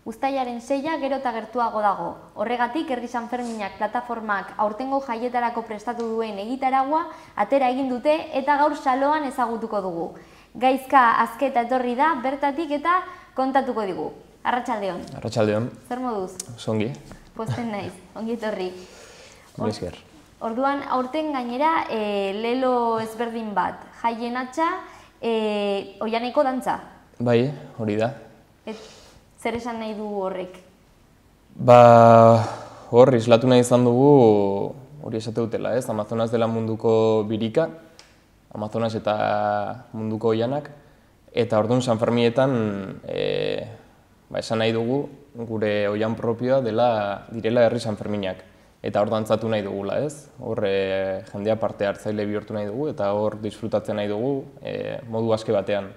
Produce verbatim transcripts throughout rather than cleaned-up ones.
Uztailaren seia gero eta gertuago dago. Horregatik, Herri Sanferminak plataformak aurtengo jaietarako prestatu duen egitaragua atera egin dute eta gaur saloan ezagutuko dugu. Gaizka Azketa etorri da, bertatik eta kontatuko digu. Arratsaldeon. Arratsaldeon. Zer moduz? Ongi. Posten naiz, ongi etorri. Esker. Orduan, aurten gainera, lelo ezberdin bat, jaien atxa, oianeko dantza. Bai, hori da. Zer esan nahi du horrek? Ba, hor, islatu nahi izan dugu, hori esate dutela, ez? Amazonas dela munduko birika, Amazonas eta munduko oianak, eta orduan Sanfermietan esan nahi dugu gure oian propioa dela direla Herri Sanferminak. Eta hor dantzatu nahi dugula, ez? Hor jendea parte hartzaile bihurtu nahi dugu, eta hor disfrutatzen nahi dugu modu aske batean.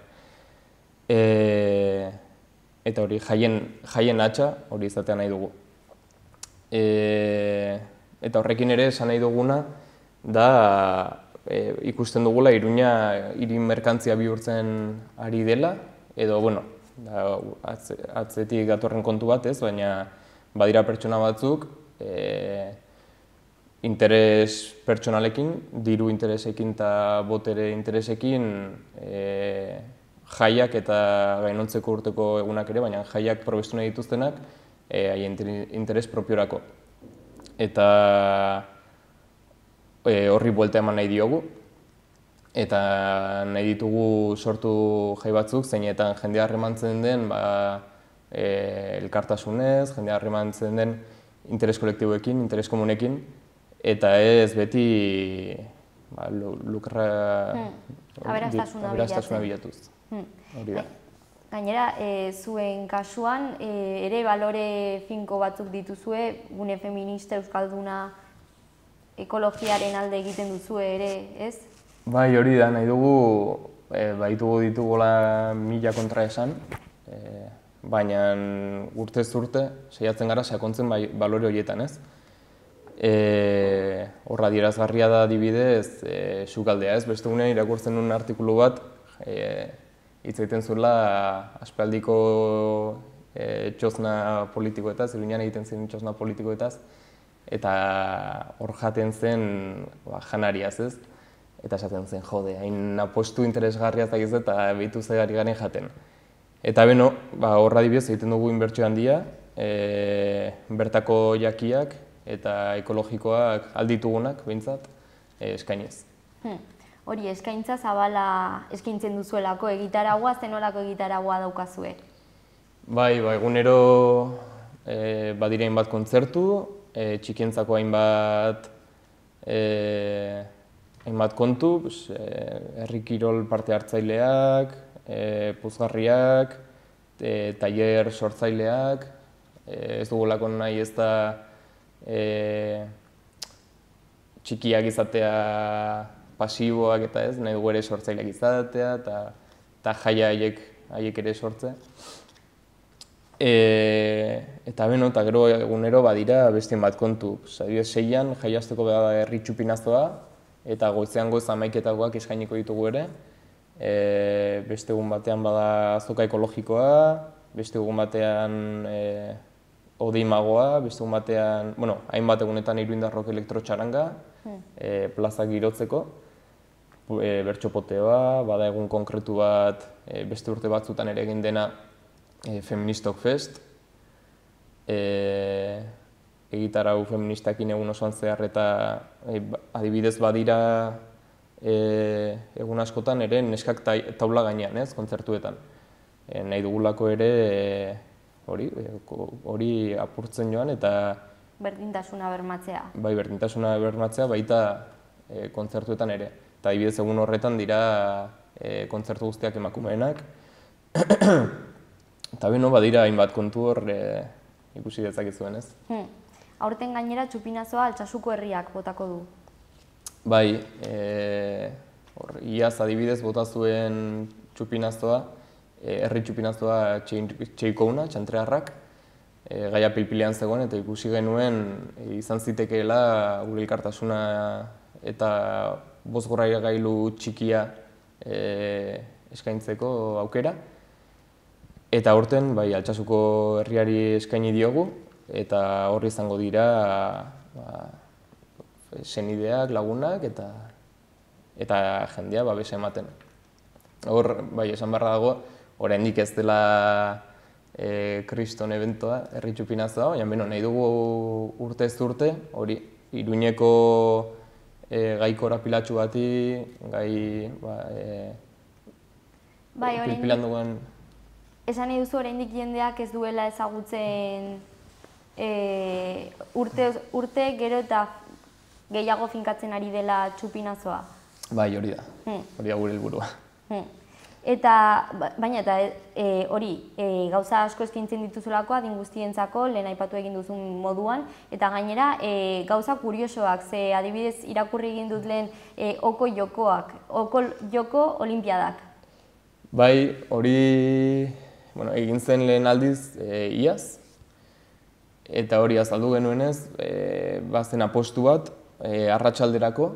Eta hori, jaien atxa hori izatea nahi dugu. Eta horrekin ere esan nahi duguna da ikusten dugula Iruña hiri merkantzia bihurtzen ari dela, edo, bueno, atzetik datorren kontu bat ez, baina badira pertsona batzuk interes pertsonalekin, diru interesekin eta botere interesekin jaiak eta gainontzeko urteko egunak ere, baina jaiak probestu nahi dituztenak haien interes propiorako. Eta horri buelta eman nahi diogu, eta nahi ditugu sortu jai batzuk, zeinetan jendea harremantzen den elkartasunez, jendea harremantzen den interes kolektiboekin, interes komunekin, eta ez beti aberastasuna bilatuz. Gainera, zuen kasuan, ere balore finko batzuk dituzue, gune feminista, euskalduna, ekologiaren alde egiten duzue ere, ez? Bai, hori da, nahi dugu, baitugu ditugola mila kontra esan, baina urtez urte, saiatzen gara sakontzen balore horietan, ez? Horra adierazgarria da adibidez, sukaldea, ez? Beste gunean irakurtzen nuen artikulu bat, hitz egiten zuela aspaldiko txosna politikoetaz, Iruñan egiten zen txosna politikoetaz, eta hor jaten zen janariaz, ez? Eta esaten zen, jode, hain apostu interesgarria ez eta behitu zegari garen jaten. Eta beno, horra adibidez egiten dugu inbertsio handia, bertako jakiak eta ekologikoak alditugunak, behintzat, eskainez. Hori, eskaintza zabala eskaintzen duzuelako egitaragua, zenolako egitaragua daukazue? Bai, egunero badira hainbat kontzertu, txikientzako hainbat hainbat kontu, herri kirol parte hartzaileak, puzgarriak, tailer sortzaileak, ez dugulako nahi ez da txikiak izatea pasiboak eta ez, nahi dugu ere sortzaileak izatea eta jaia haiek ere sortzea. Eta beno, eta gero egunero badira bestien bat kontu. Adibidez, seian jaiasteko bada herri txupinazoa, eta goizean goiz hamaiketakoak eskainiko ditugu ere. Beste egun batean bada azoka ekologikoa, beste egun batean odeimagoa, beste egun batean, bueno, hainbat egunetan iruindarrok elektrotxaranga, plazak girotzeko, bertxopoteoa, bada egun konkretu bat beste urte batzutan ere egin dena Feministok Fest, egitarau feministakin egun osoan zehar eta adibidez badira egun askotan ere neskak taula gainean, ez, kontzertuetan. Nahi dugulako ere hori apurtzen joan eta berdintasuna bermatzea. Bai, berdintasuna bermatzea baita kontzertuetan ere. Eta adibidez egun horretan dira kontzertu guztiak emakumeenak. Eta beno, badira hainbat kontu hor ikusi dezakezuen, ez? Aurten gainera txupinazoa Altsasuko herriak botako du. Bai, iaz adibidez bota zuen txupinazoa, herri txupinazoa Txeikouna, Txantrearrak, gaia pilpilean zegoen eta ikusi genuen izan zitekeela gure elkartasuna eta bozgorraia gailu txikia eskaintzeko aukera. Eta aurten, bai, Altsasuko herriari eskaini diogu, eta hor izango dira ba, senideak, lagunak eta eta jendea babesa ematen. Hor, bai, esan beharra dago, oraindik ez dela e, kriston eventoa, herri txupinazoa, baina beno, nahi dugu urtez urte, hori, Iruñeko e, gai korapilatsu bati, gai ba, e, bai, pilpilan duen. Esan nahi duzu oraindik jendeak ez duela ezagutzen e, urte, urte gero eta gehiago finkatzen ari dela txupinazoa. Bai, hori da, Hmm. hori da gure helburua. Hmm. Eta, baina eta e, hori, e, gauza asko eskaintzen dituzulako adin guztientzako, lehen aipatu egin duzun moduan, eta gainera e, gauza kuriosoak, ze adibidez irakurri egin dut lehen e, oko jokoak, oko joko olimpiadak. Bai, hori bueno, egin zen lehen aldiz e, iaz, eta hori azaldu genuenez, e, bazen apostu bat, e, arratsalderako,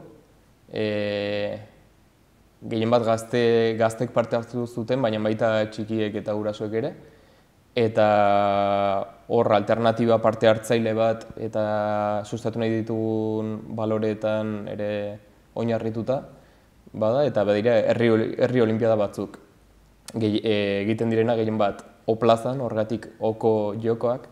e, gehien bat gazte, gaztek parte hartu zuten, baina baita txikiek eta gurasoek ere, eta hor alternatiba parte hartzaile bat eta sustatu nahi ditugun baloreetan ere oinarrituta bada, eta badira herri, herri olimpiada batzuk. Gehi, e, egiten direna gehien bat O plazan, horregatik oko jokoak,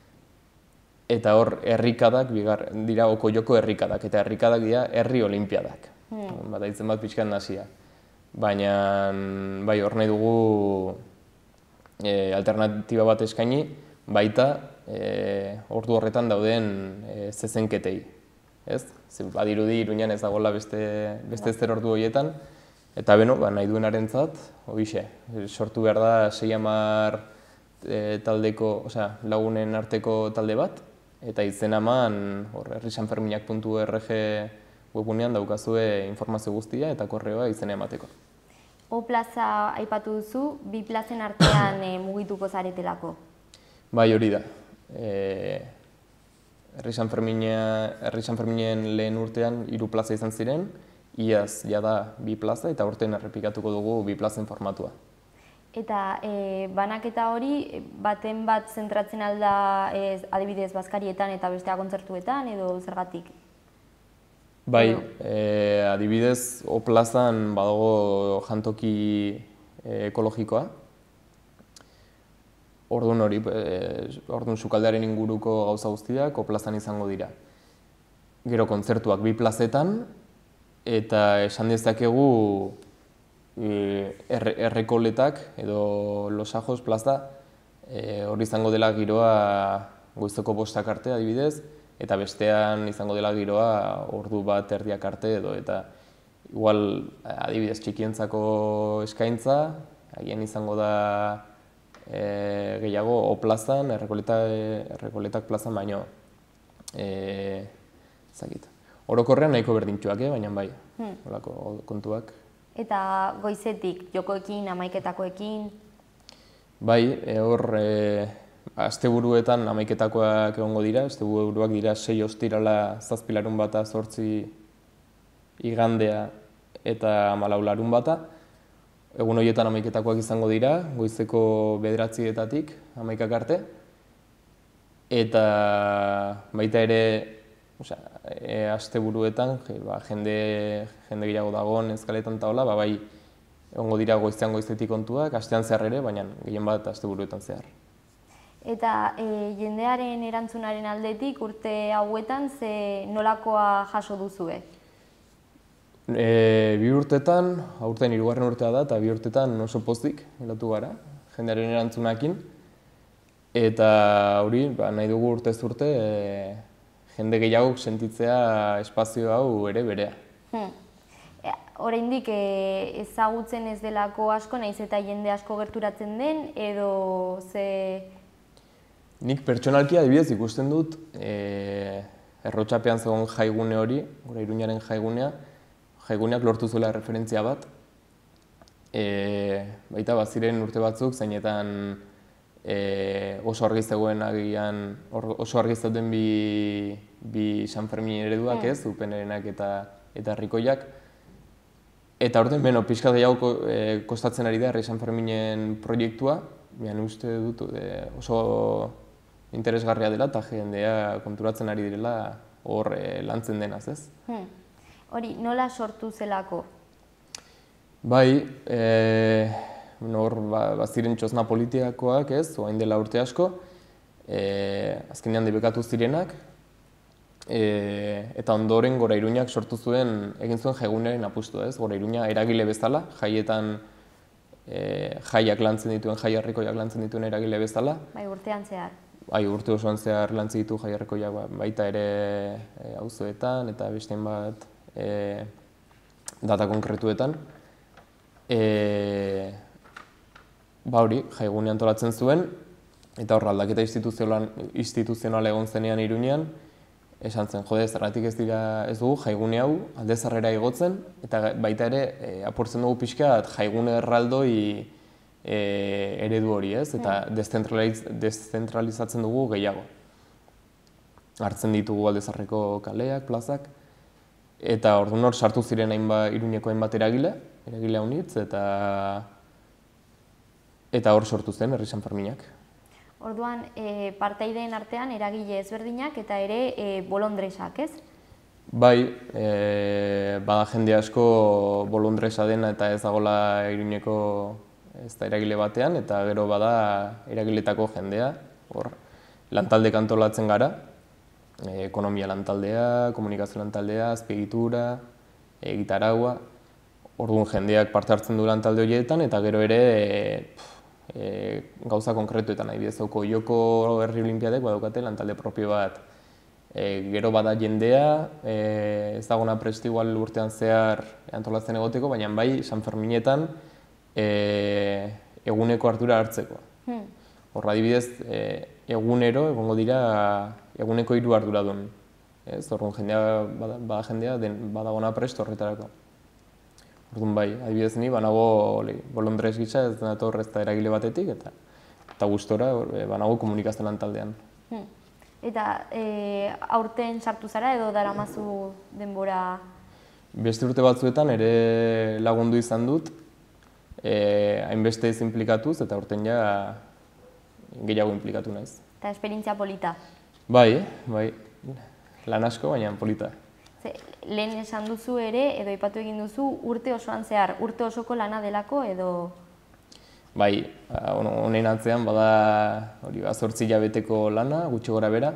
eta hor herrikadak bigar, dira oko joko herrikadak, eta herrikadak dira herri olimpiadak. Hmm. Bada itzen bat pixkan nasia. Baina bai, hor nahi dugu e, alternatiba bat eskaini, baita e, ordu horretan dauden e, zezenketei. Ez? Badirudi Iruñan ez dagoela beste, beste zer ordu horietan, eta beno, ba, nahi duenarentzat, hobixe, sortu behar da sei hamar e, taldeko, osea, lagunen arteko talde bat, eta izen eman hor herri sanferminak puntu org webunean daukazue informazio guztia eta korreoa izena emateko. O plaza aipatu duzu, bi plazen artean e, mugituko zaretelako. Bai, hori da. E, herri Sanferminen lehen urtean hiru plaza izan ziren, iaz jada bi plaza eta aurten errepikatuko dugu bi plazen formatua. Eta e, banaketa hori baten bat zentratzen alda e, adibidez bazkarietan eta bestea kontzertuetan edo zergatik? Bai, e, adibidez, O plazan badago jantoki e, ekologikoa. Orduan hori, e, orduan sukaldearen inguruko gauza guztiak O plazan izango dira. Gero kontzertuak bi plazetan, eta esan dezakegu e, erre, errekoletak edo Los Ajos plaza e, hori izango dela giroa goizeko bostak arte adibidez, eta bestean izango dela giroa ordu bat erdiak arte edo, eta igual adibidez txikientzako eskaintza, agian izango da e, gehiago O plazan, errekoleta, errekoletak plazan baino. E, zakit. Orokorrean nahiko berdintxuak, eh? Baina bai, hmm. olako kontuak. Eta goizetik, jokoekin, hamaiketakoekin? Bai, e, hor e, asteburuetan hamaiketakoak egongo dira, asteburuak dira sei ostirala, zazpi larun bata, zortzi igandea eta hamalau larun bata. Egun horietan hamaiketakoak izango dira, goizeko bederatzietatik hamaikak arte. Eta baita ere, osea, e, asteburuetan, ba, jende, jende gehiago dagoen eskaletan eta hola, ba, bai egongo dira goizean goizetik kontuak, astean zehar ere, baina gehien bat asteburuetan zehar. Eta e, jendearen erantzunaren aldetik urte hauetan ze nolakoa jaso duzue? E, bi urtetan, aurten hirugarren urtea da, eta bi urtetan oso pozik gelatu gara, jendearen erantzunakin. Eta hori, ba, nahi dugu urtez urte, e, jende gehiago sentitzea espazio hau ere berea. Hmm. E, oraindik e, ezagutzen ez delako asko, naiz eta jende asko gerturatzen den, edo ze... Nik pertsonalki adibidez ikusten dut, e, Errotxapean zegoen jaigune hori, gure Iruñaren jaigunea, jaiguneak lortu zuela referentzia bat. E, baita baziren urte batzuk, zeinetan e, oso argi zegoen agian, or, oso argi zeuden bi, bi San Fermin ereduak ez, Upenerenak eta, eta Herrikoiak. Eta orten, beno, pixka gehiago e, kostatzen ari da Herri San Ferminen proiektua, Baina uste dut oso interesgarria dela eta jendea konturatzen ari direla hor lantzen denaz, ez? Hori, nola sortu zelako? Bai, hor baziren txosna politikoak, ez, oain dela urte asko, azkenean debekatu zirenak, eta ondoren Gora Iruñak sortu zuen, egin zuen jaigunearen apustu, ez? Gora Iruña eragile bezala, jaietan jaiak lantzen dituen, jai harrikoiak lantzen dituen eragile bezala. Bai, urtean zehar. Bai, urte osoan zehar lantzen ditu jai harrikoiak baita ere auzoetan eta bestein bat data konkretuetan. Ba hori, jaigune antolatzen zuen, eta hor aldaketa instituzional egon zenean Iruñean, esan zen, jode, zergatik ez dira ez dugu jaigune hau alde zarrera igotzen, eta baita ere apurtzen dugu pixkat jaigune erraldoi eredu hori, ez? Eta deszentralizatzen dugu gehiago. Hartzen ditugu alde zarreko kaleak, plazak, eta orduan hor sartu ziren Iruñeko hainbat eragile, eragile haunitz, eta eta hor sortu zen Herri Sanferminak. Orduan, partaideen artean eragile ezberdinak eta ere bolondresak, ez? Bai, bada jende asko bolondresa dena eta ez dagoela Iruñeko ez da eragile batean, eta gero bada eragiletako jendea, hor lantaldek antolatzen gara, ekonomia lantaldea, komunikazio lantaldea, azpiegitura, egitaragua, orduan jendeak parte hartzen du lantalde horietan, eta gero ere gauza konkretuetan, adibidez, Oioko Herri Olinpiadek badaukate lantalde propio bat. Gero bada jendea, ez dagona prest igual urtean zehar antolatzen egoteko, baina bai Sanferminetan eguneko ardura hartzeko. Horra adibidez, egunero egongo dira eguneko hiru arduradun. Orduan jendea, bada jendea, badagona prest horretarako. Orduan bai, adibidez ni, banago bolondrez gisa, ez dator ez da eragile batetik, eta gustora banago komunikazio lantaldean. Eta aurten sartu zara edo daramazu denbora? Beste urte batzuetan ere lagundu izan dut, hainbeste ez inplikatuz, eta aurten ja gehiago inplikatu naiz. Eta esperientzia polita? Bai, bai, lan asko, baina polita. Lehen esan duzu ere, edo aipatu egin duzu, urte osoan zehar, urte osoko lana delako edo? Bai, honen atzean bada zortzi hilabeteko lana, gutxi gora bera.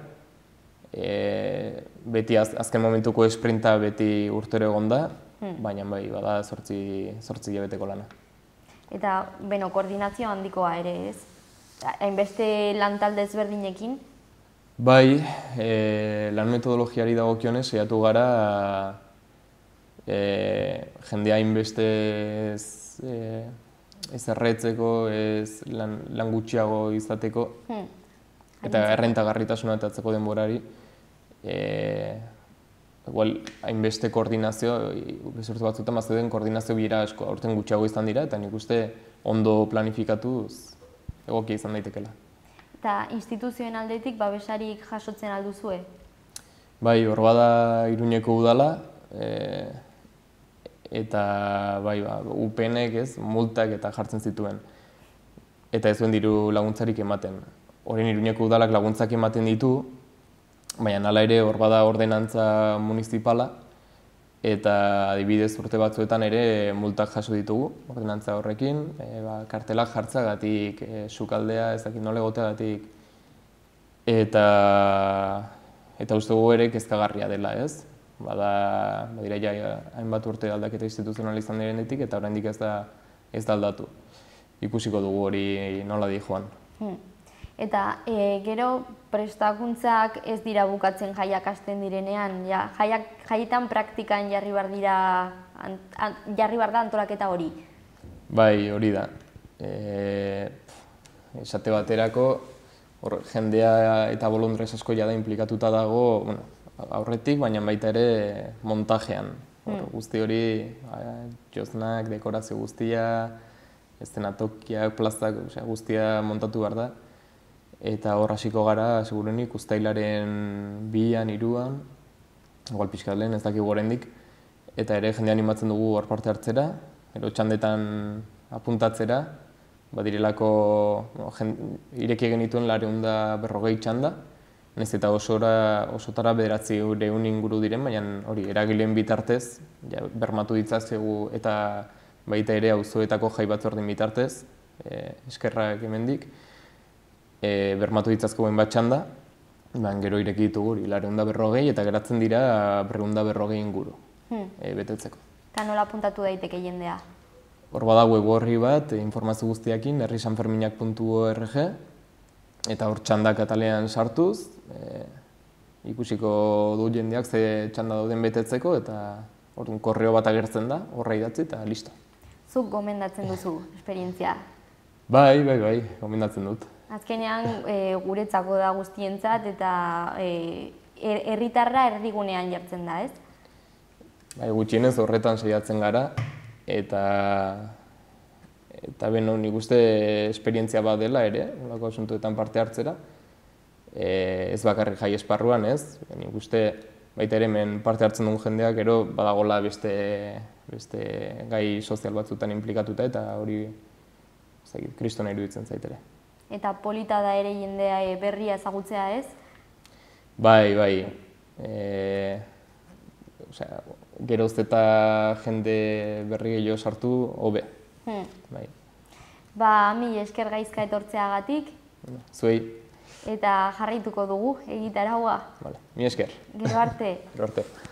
Beti azken momentuko esprinta beti urtero egon da, baina bai, bada zortzi hilabeteko lana. Eta, beno, koordinazio handikoa ere, ez? Hainbeste lantalde ezberdinekin? Bai, lan metodologiari dagokionez saiatu gara jendea hainbeste ez erretzeko, ez lan gutxiago izateko, eta errentagarritasuna atatzeko denborari. Hainbeste koordinazio, bezurtu batzuetan bazuten koordinazio bira asko, aurten gutxiago izan dira, eta nik uste ondo planifikatuz egokia izan daitekela. Eta instituzioen aldetik babesarik jasotzen alduzue? Bai, hor bada Iruñeko udala, eta bai, U P N-ek ez, multak eta jartzen zituen. Eta ez zuen diru laguntzarik ematen. Horren Iruñeko udalak laguntzak ematen ditu, baina hala ere hor bada ordenantza municipala, eta adibidez urte batzuetan ere multak jaso ditugu ordenantza horrekin, kartelak jartzagatik, sukaldea ez dakit nola egoteagatik, eta uste gu ere kezkagarria dela, ez? Badira ja hainbat urte aldaketa instituzional izan direnetik, eta oraindik ez da aldatu. Ikusiko dugu hori nola di joan. Eta gero prestakuntzak ez dira bukatzen jaiak hasten direnean, jaietan praktikan jarri behar dira, jarri behar da antolaketa hori? Bai, hori da. Esate baterako, jendea eta bolondrez asko jada inplikatuta dago aurretik, baina baita ere montajean. Guzti hori, josnak, dekorazio guztia, eszenatokiak, plazak, guztia montatu behar da. Eta hor hasiko gara, segurenik, uztailaren bian, hiruan, igual pixkat lehen, ez dakigu oraindik, eta ere jende animatzen dugu hor parte hartzera, gero txandetan apuntatzera, badirelako no, ireki genituen laurehun eta berrogei txanda, nahiz eta osora, osotara bederatzi ehun inguru diren, baina hori eragileen bitartez, ja, bermatu ditzazegu eta baita ere auzoetako jai batzordeen bitartez, e, eskerrak hemendik, e, bermatu ditzazkoen bat txanda, ben, gero ireki ditugu hori laurehun eta berrogei eta geratzen dira berrehun eta berrogei inguru hmm. e, betetzeko. Eta nola apuntatu daiteke jendea? Hor bada web orri bat, informazio guztiakin, herri sanferminak puntu org, eta hor txandak atalean sartuz, e, ikusiko du jendeak ze txanda dauden betetzeko, eta hor korreo bat agertzen da, horra idatzi eta listo. Zuk gomendatzen duzu, esperientzia? Bai, bai, bai, gomendatzen dut. Azkenean e, guretzako da guztientzat eta herritarra e, erdigunean jartzen da, ez? Bai, gutxienez horretan saiatzen gara, eta eta beno, nik uste esperientzia bat dela ere, olako asuntoetan parte hartzera, e, ez bakarrik jai esparruan, ez? Nik uste baita ere hemen parte hartzen duen jendeak gero badagola beste, beste gai sozial batzutan implikatuta eta hori kristona iruditzen zaitere. Eta polita da ere jendea e, berria ezagutzea, ez? Bai, bai. E, osea, geroz eta jende berri gehiago sartu, hobe. Hmm. Bai. Ba, mil esker Gaizka etortzeagatik. Zuei. Eta jarraituko dugu egitaraua. Vale. Mil esker. Gero arte. Gero arte.